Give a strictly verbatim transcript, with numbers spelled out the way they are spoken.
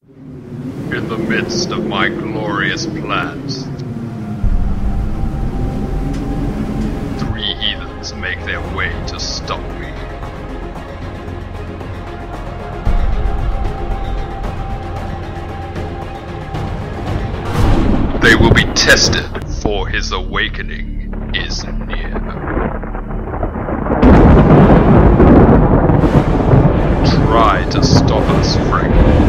In the midst of my glorious plans, three heathens make their way to stop me. They will be tested, for his awakening is near. Try to stop us, Frankie.